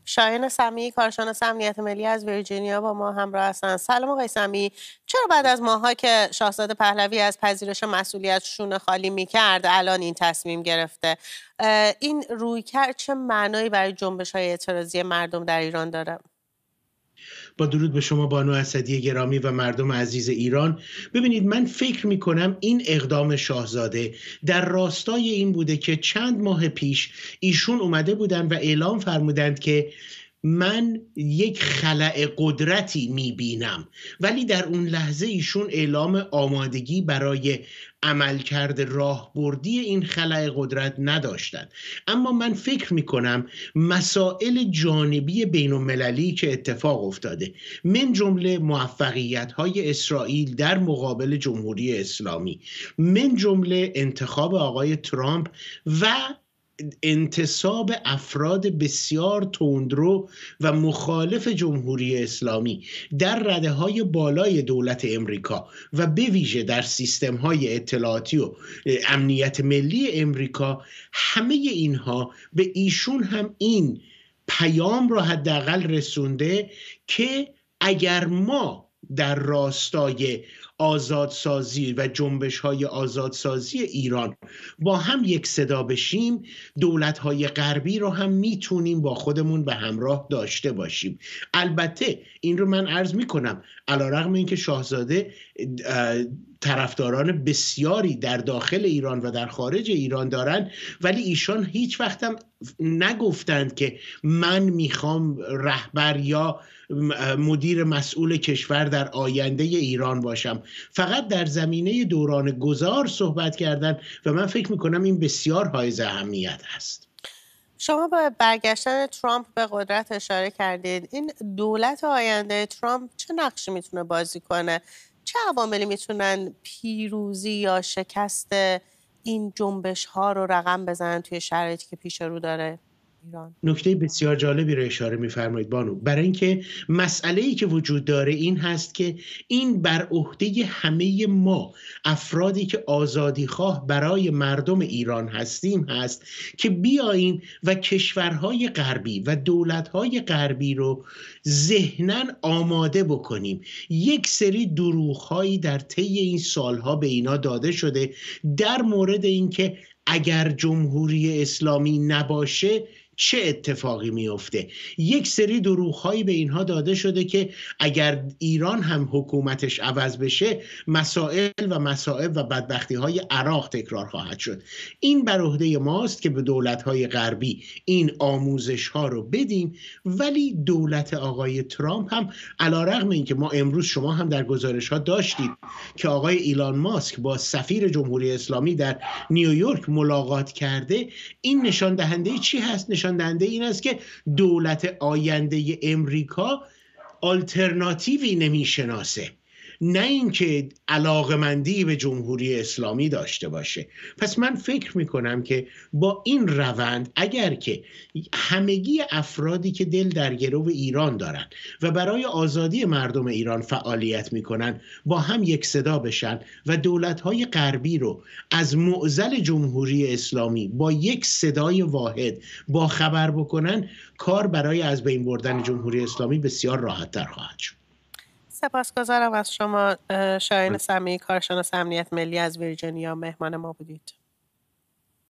شاهین سمیعی، کارشناس امنیت ملی از ویرجینیا با ما همراه هستند. سلام آقای سمیعی، چرا بعد از ماه‌ها که شاهزاده پهلوی از پذیرش مسئولیت شونه خالی می‌کرد الان این تصمیم گرفته؟ این رویکرد چه معنایی برای جنبش‌های اعتراضی مردم در ایران داره؟ با درود به شما بانو اسدی گرامی و مردم عزیز ایران. ببینید، من فکر میکنم این اقدام شاهزاده در راستای این بوده که چند ماه پیش ایشون اومده بودن و اعلام فرمودند که من یک خلأ قدرتی میبینم، ولی در اون لحظه ایشون اعلام آمادگی برای عملکرد راهبردی این خلأ قدرت نداشتند. اما من فکر میکنم مسائل جانبی بین المللی که اتفاق افتاده، من جمله موفقیت‌های اسرائیل در مقابل جمهوری اسلامی، من جمله انتخاب آقای ترامپ و انتصاب افراد بسیار تندرو و مخالف جمهوری اسلامی در رده‌های بالای دولت امریکا و به ویژه در سیستم‌های اطلاعاتی و امنیت ملی امریکا، همه اینها به ایشون هم این پیام را حداقل رسونده که اگر ما در راستای آزادسازی و جنبش‌های آزادسازی ایران با هم یک صدا بشیم، دولت‌های غربی رو هم میتونیم با خودمون به همراه داشته باشیم. البته این رو من عرض میکنم علیرغم اینکه شاهزاده طرفداران بسیاری در داخل ایران و در خارج ایران دارن، ولی ایشان هیچ وقت هم نگفتند که من میخوام رهبر یا مدیر مسئول کشور در آینده ایران باشم. فقط در زمینه دوران گذار صحبت کردن و من فکر میکنم این بسیار حائز اهمیت هست. شما با برگشتن ترامپ به قدرت اشاره کردید. این دولت آینده ترامپ چه نقشی میتونه بازی کنه؟ چه عواملی میتونن پیروزی یا شکست این جنبش ها رو رقم بزنن توی شرایطی که پیش رو داره ایران؟ نکته بسیار جالبی رو اشاره می‌فرمایید بانو، برای اینکه مسئله‌ای که وجود داره این هست که این بر عهده همه ما افرادی که آزادیخواه برای مردم ایران هستیم هست که بیاییم و کشورهای غربی و دولت‌های غربی رو ذهناً آماده بکنیم. یک سری دروغ‌هایی در طی این سالها به اینا داده شده در مورد اینکه اگر جمهوری اسلامی نباشه چه اتفاقی میفته. یک سری دروغ‌هایی به اینها داده شده که اگر ایران هم حکومتش عوض بشه مسائل و مصائب و بدبختی‌های عراق تکرار خواهد شد. این بر عهده ماست که به دولت‌های غربی این آموزش‌ها رو بدیم، ولی دولت آقای ترامپ هم علیرغم اینکه ما امروز شما هم در گزارش‌ها داشتید که آقای ایلان ماسک با سفیر جمهوری اسلامی در نیویورک ملاقات کرده، این نشان دهنده چی هست؟ نشان دهنده این است که دولت آینده امریکا آلترناتیوی نمیشناسه، نه اینکه علاقمندی به جمهوری اسلامی داشته باشه. پس من فکر میکنم که با این روند اگر که همگی افرادی که دل در گرو ایران دارن و برای آزادی مردم ایران فعالیت میکنن با هم یک صدا بشن و دولت‌های غربی رو از معضل جمهوری اسلامی با یک صدای واحد با خبر بکنن، کار برای از بین بردن جمهوری اسلامی بسیار راحت‌تر خواهد شد. سپاسگزارم از شما. شاهین سمیعی، کارشناس امنیت ملی از ویرجینیا، مهمان ما بودید.